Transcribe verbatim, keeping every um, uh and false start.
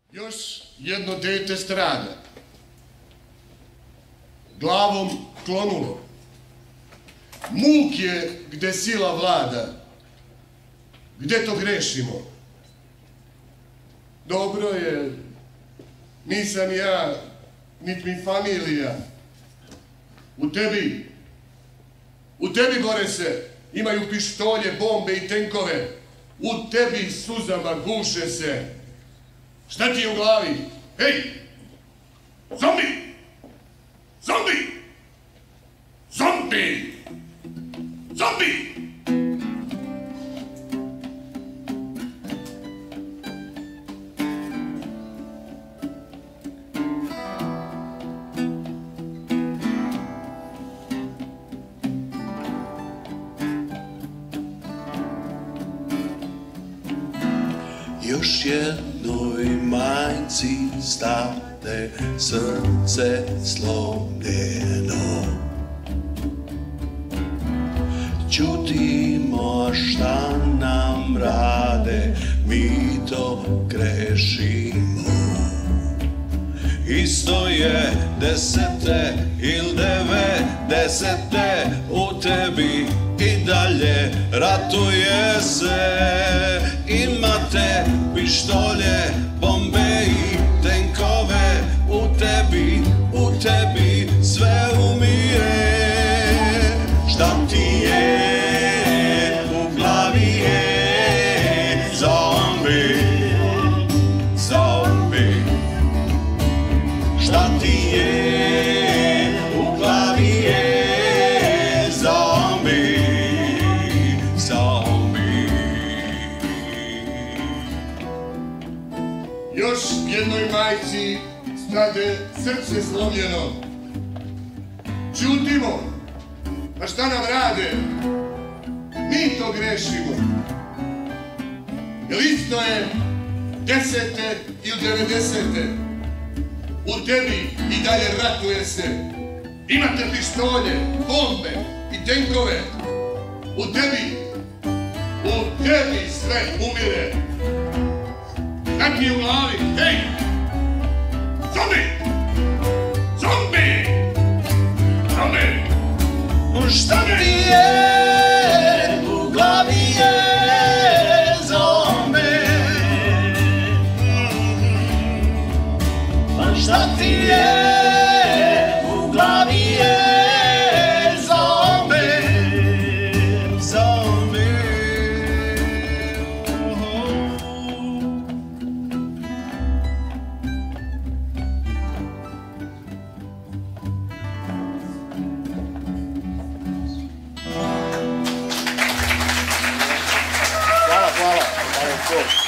Još jedno dete strada, glavom klonulo. Muk je gde sila vlada, gde to grešimo. Dobro je, nisam ja, nit mi familija. U tebi, u tebi, Borese, imaju pištolje, bombe i tenkove. U tebi suzama guše se. Šta ti je u glavi? Hej! Zombi! Zombi! Zombi! Zombi! Još jednoj majci stade srce slomljeno. Ćutimo šta nam rade, mi to grešimo. Isto je desete il devedesete, u tebi i dalje ratuje se. Imate pištolje, bombe i tenkove, u tebi, u tebi sve umire. Šta ti je u glavi je zombi, zombi. Šta ti je u glavi je zombi, zombi. Još jednoj majci strade srce slomljeno. Ćutimo, a šta nam rade? Mi to grešimo. Jel isto je desete ili devedesete? U tebi i dalje ratuje se. Imate pištolje, bombe i tenkove. U tebi, u tebi sve umire. Šta ti je u glavi? Hej! Zombi! Zombi! Zombi! Šta ti je u glavi je zombi? Šta ti je u glavi je zombi, zombi. Hvala, hvala. Hvala.